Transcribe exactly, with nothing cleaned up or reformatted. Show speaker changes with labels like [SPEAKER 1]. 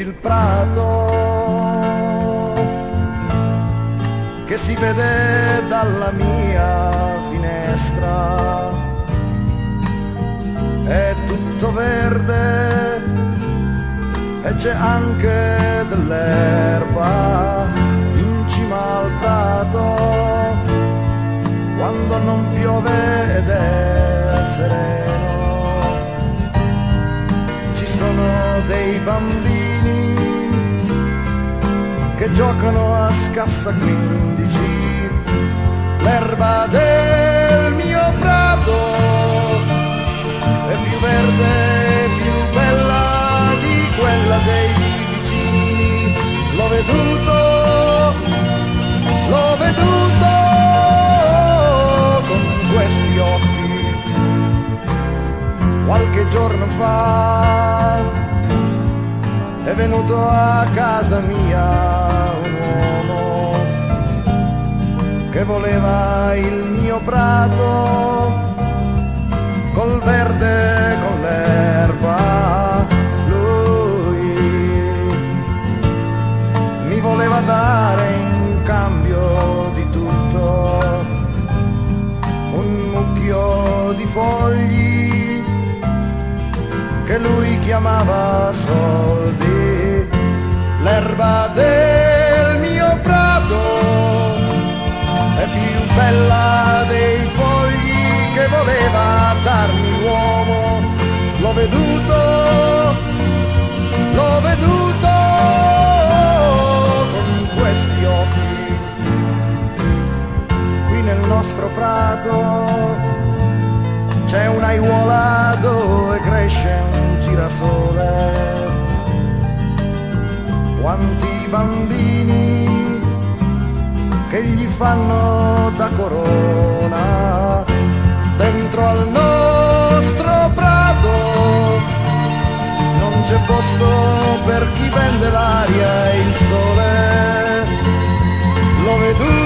[SPEAKER 1] il prato che si vede dalla mia finestra, è tutto verde e c'è anche dell'erba in cima al prato quando non piove ed è sereno. Ci sono dei bambini che giocano a scassa quindici, l'erba del mio prato è più verde, più bella di quella dei vicini. L'ho veduto, l'ho veduto con questi occhi qualche giorno fa. È venuto a casa mia un uomo che voleva il mio prato col verde, con l'erba. Lui mi voleva dare in cambio di tutto un mucchio di fogli che lui chiamava soldi. L'erba del mio prato è più bella dei fogli che voleva darmi l'uomo. L'ho veduto, l'ho veduto con questi occhi. Qui nel nostro prato c'è un'aiuola dove cresce un girasole. Quanti bambini che gli fanno da corona dentro al nostro prato. Non c'è posto per chi vende l'aria e il sole. Lo vedo